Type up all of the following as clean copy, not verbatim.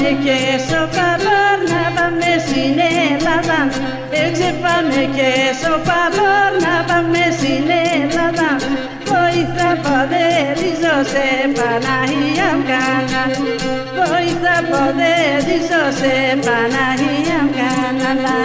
και στο Παβόρ να πάμε στην Ελλάδα. Πάμε και στο Παβόρ να πάμε στην Ελλάδα. Βοήθα ποδέριζω σε Παναγία Μκάνα. Βοήθα ποδέριζω σε Παναγία Μκάνα.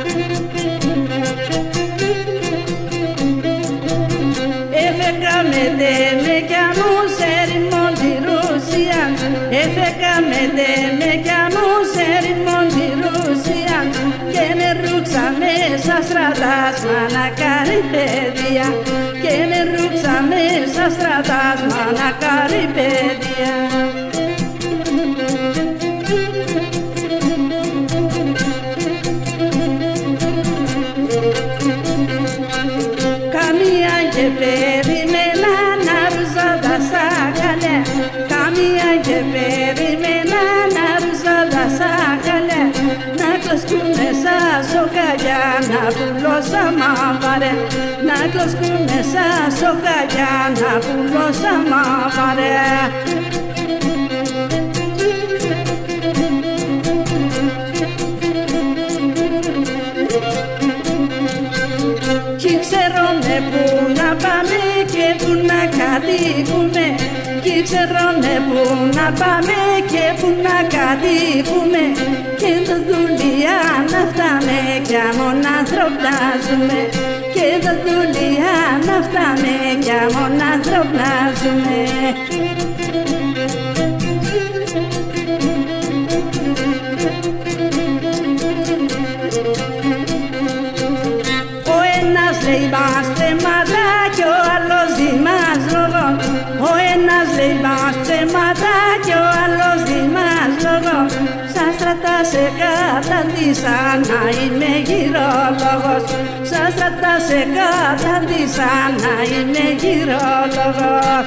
Έφεκαμε με κι αμού σε ρημόν τη Ρούσια. Έφεκαμε με κι αμού σε ρημόν τη Ρούσια. Και με ρούξαμε στα στρατάσμα να κάνει παιδεία. Και με ρούξαμε στα στρατάσμα να κάνει παιδεία. Καμία και περιμένα να ρουζόντα στα καλέ. Καμία και περιμένα να ρουζόντα στα καλέ. Να κλωσκούνε σαν σοκαλιά να πουλώσα μαύρε. Να κλωσκούνε σαν σοκαλιά να πουλώσα μαύρε. Κι ξέρουνε που να πάμε και που να κατοικούμε. Κι ξέρουνε που να πάμε και που να κατοικούμε. Και το δουλειά να φτάμε κι αμόν άνθρωπο ζούμε. Και το δουλειά να φτάμε κι αμόν άνθρωπο ζούμε. Λέει είμαστε μάτα κι ο άλλος διμάς λόγο. Ο ένας λέει είμαστε μάτα κι ο άλλος διμάς λόγο. Σαν στρατά σε καταντήσαν να είμαι γυρόλογος. Σαν στρατά σε καταντήσαν να είμαι γυρόλογος.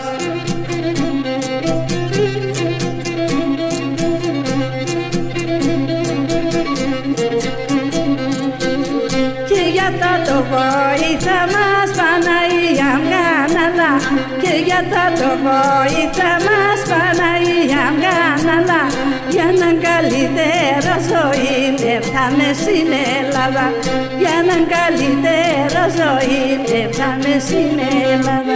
Το βοήθα μας Παναγία Μκάναλα. Και για το βοήθα μας Παναγία Μκάναλα. Για έναν καλύτερο ζωή έρθαμε στην Ελλάδα. Για έναν καλύτερο ζωή έρθαμε στην Ελλάδα.